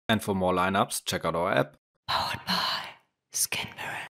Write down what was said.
And for more lineups, check out our app. Powered by Skinbearer.